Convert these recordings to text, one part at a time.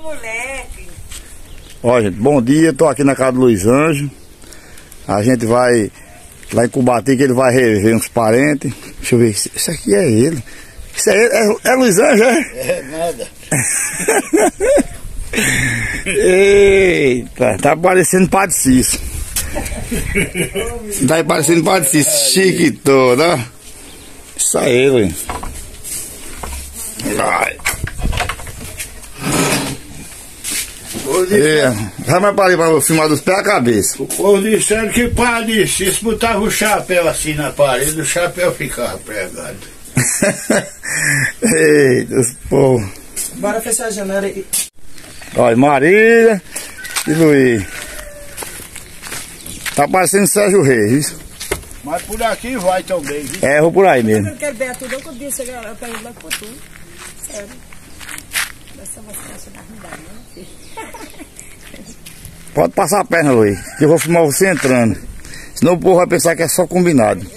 moleque. Ó, gente, bom dia, tô aqui na casa do Luiz Anjo. A gente vai lá em Cubati, que ele vai rever uns parentes. Deixa eu ver, isso aqui é ele. Isso é ele, é Luiz Anjo, é? É nada. Eita, tá parecendo Padre Cício. Tá parecendo Padre Cício, chique todo, ó. Isso aí, Luiz. Vai. Vai mais para ali para filmar dos pés à cabeça. O povo disseram que Padre Cício botava o chapéu assim na parede, o chapéu ficava pregado. Eita, os povos. Bora fechar a janela aí. Olha, Marília e Luiz. Tá parecendo Sérgio Reis. Mas por aqui vai também, viu? É, vou por aí mesmo. Eu quero ver tudo, eu podia chegar lá para ir lá por tudo. Sério. Essa é uma situação da ruindade, né? Pode passar a perna, Luiz, que eu vou filmar você entrando. Senão o povo vai pensar que é só combinado.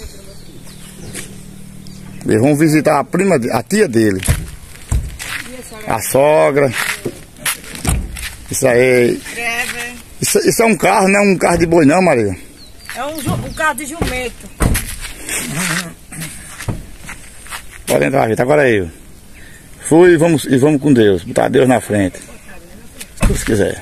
Eles vão visitar a tia dele. A sogra. Isso aí. Isso é um carro, não é um carro de boi não, Maria? É um carro de jumento. Pode entrar, gente. Agora é eu. Fui e vamos com Deus. Botar Deus na frente. Se Deus quiser.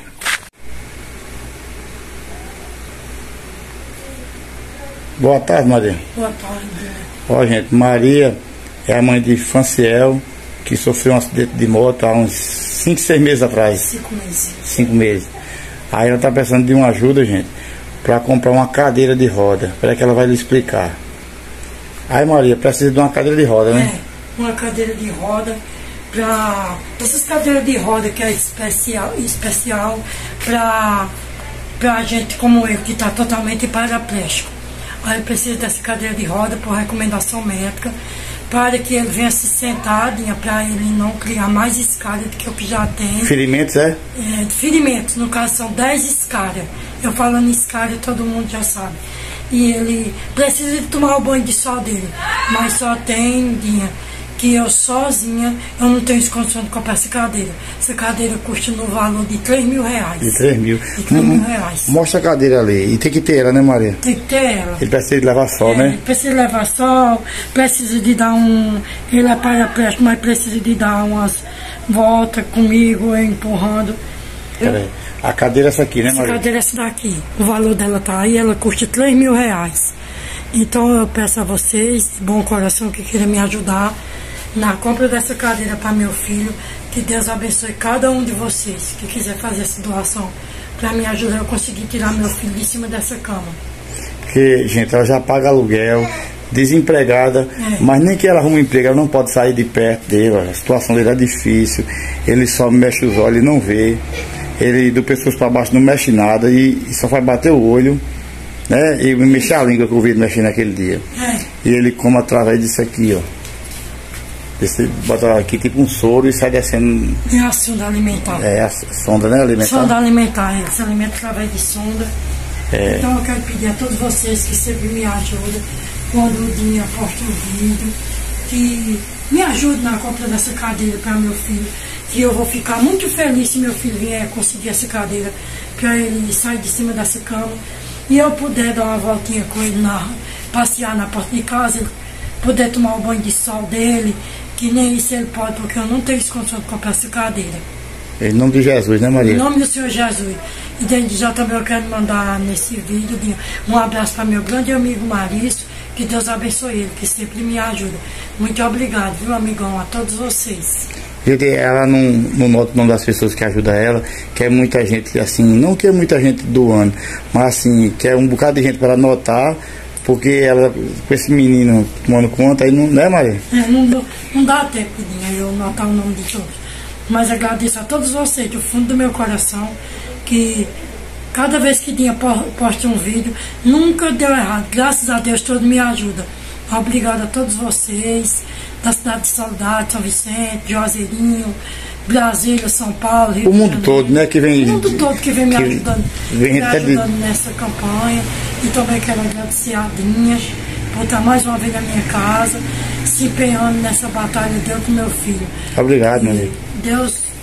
Boa tarde, Maria. Boa tarde. Ó, gente, Maria é a mãe de Franciel, que sofreu um acidente de moto há uns 5, 6 meses atrás. 5 meses. 5 meses. Aí ela tá precisando de uma ajuda, gente, para comprar uma cadeira de roda. Espera que ela vai lhe explicar. Aí, Maria, precisa de uma cadeira de roda, né? É, uma cadeira de roda para essas cadeiras de roda que é especial para gente como eu, que está totalmente paraplégico. Aí precisa dessa cadeira de roda por recomendação médica, para que ele venha se sentar, para ele não criar mais escada do que o que já tem. Ferimentos, é? Ferimentos, no caso são 10 escadas. Eu falando escada, todo mundo já sabe. E ele precisa de tomar o banho de sol dele, mas só tem dia que eu sozinha, eu não tenho condição de comprar essa cadeira. Essa cadeira custa no valor de 3 mil reais. De 3 mil. De 3 mil reais. Mostra a cadeira ali. E tem que ter ela, né, Maria? Tem que ter ela. Ele precisa de levar sol, né? Precisa levar sol, precisa de dar ele é paraplégico, mas precisa de dar umas voltas comigo, empurrando. Peraí. A cadeira é essa aqui, né, Maria? Essa cadeira é essa daqui. O valor dela tá aí, ela custa 3 mil reais. Então eu peço a vocês, de bom coração, que queiram me ajudar na compra dessa cadeira para meu filho. Que Deus abençoe cada um de vocês que quiser fazer essa doação para me ajudar a conseguir tirar meu filho de cima dessa cama. Porque, gente, ela já paga aluguel, desempregada, mas nem que ela arrume emprego, ela não pode sair de perto dele. A situação dele é difícil, ele só mexe os olhos e não vê. Ele do pescoço para baixo não mexe nada e só vai bater o olho, né? E mexer a língua que eu vi ele mexer naquele dia. E ele come através disso aqui, ó. Você bota aqui tipo um soro e sai descendo. É a sonda alimentar. É a sonda, né? Alimentar. Sonda alimentar, ele se alimenta através de sonda. Então eu quero pedir a todos vocês que sempre me ajudam quando o dia posta um vídeo, que me ajudem na compra dessa cadeira para meu filho, que eu vou ficar muito feliz se meu filho vier conseguir essa cadeira para ele sair de cima dessa cama e eu puder dar uma voltinha com ele, passear na porta de casa, ele puder tomar o banho de sol dele, que nem isso ele pode, porque eu não tenho condição de comprar essa cadeira. Em nome de Jesus, né, Maria? Em nome do Senhor Jesus. E desde já também eu quero mandar nesse vídeo um abraço para meu grande amigo Marício, que Deus abençoe ele, que sempre me ajuda. Muito obrigado, viu, amigão, a todos vocês. Gente, ela não nota o nome das pessoas que ajudam ela, que é muita gente, assim, não que é muita gente doando, mas assim, que é um bocado de gente para ela notar, porque ela, com esse menino tomando conta, aí não, né, Maria? Não dá tempo de eu notar o nome de todos. Mas agradeço a todos vocês, do fundo do meu coração, que cada vez que Dinha posta um vídeo, nunca deu errado. Graças a Deus, todos me ajudam. Obrigado a todos vocês, da cidade de Saudade, São Vicente, Juazeirinho, Brasília, São Paulo, Rio o mundo todo, né? Que vem, o mundo todo que vem me ajudando, ajudando nessa campanha. E também quero agradecer a Dinha por estar mais uma vez na minha casa, se empenhando nessa batalha dentro do meu filho. Obrigado, meu amigo. Deus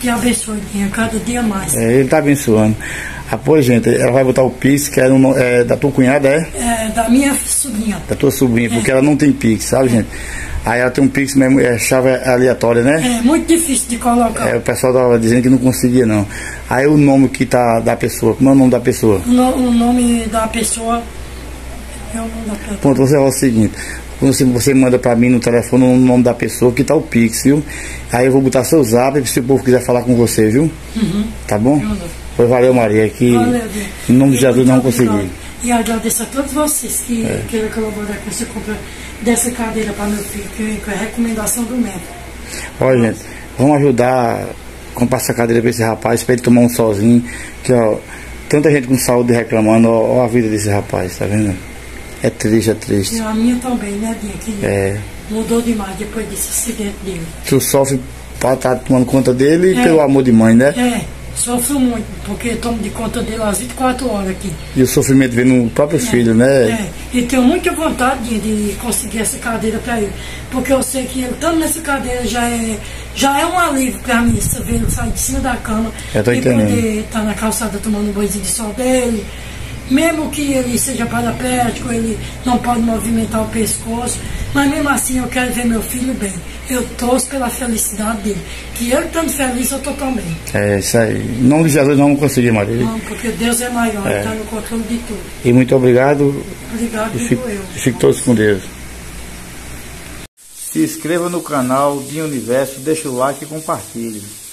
Que abençoe, Dinha, cada dia mais. Ele está abençoando. Pois, gente, ela vai botar o Pix, que é da tua cunhada, é? É, da minha sobrinha. Da tua sobrinha, porque ela não tem Pix, sabe, gente? Aí ela tem um Pix mesmo, chave aleatória, né? É muito difícil de colocar. O pessoal estava dizendo que não conseguia, não. Aí o nome que tá da pessoa, como é o nome da pessoa? O nome da pessoa é o nome da pessoa. Pronto, você fala o seguinte, você manda pra mim no telefone o nome da pessoa que tá o Pix, viu? Aí eu vou botar seu zap, se o povo quiser falar com você, viu? Tá bom? Pois valeu, Maria, que em nome de Jesus não consegui. E agradeço a todos vocês que queiram colaborar com essa compra dessa cadeira para meu filho, que é a recomendação do médico. Olha, gente, vamos ajudar a comprar essa cadeira para esse rapaz, para ele tomar um sozinho, que ó, tanta gente com saúde reclamando, ó a vida desse rapaz, tá vendo? É triste, é triste. E a minha também, né, Dinha? Que mudou demais depois desse acidente dele. Tu sofre para estar tomando conta dele e pelo amor de mãe, né? Sofro muito, porque tomo de conta dele às 24 horas aqui. E o sofrimento vem no próprio filho, né? E tenho muita vontade de conseguir essa cadeira para ele. Porque eu sei que ele estando nessa cadeira já é um alívio para mim, ver ele sair de cima da cama e poder estar na calçada tomando um banhozinho de sol dele. Mesmo que ele seja paraplégico, ele não pode movimentar o pescoço, mas mesmo assim eu quero ver meu filho bem. Eu torço pela felicidade dele. Que ele estando feliz, eu estou também. É isso aí. Em nome de Jesus não vamos conseguir, Maria. Não, porque Deus é maior, está no controle de tudo. E muito obrigado. Obrigado, fique todos com Deus. Se inscreva no canal Dinha Universo, deixa o like e compartilhe.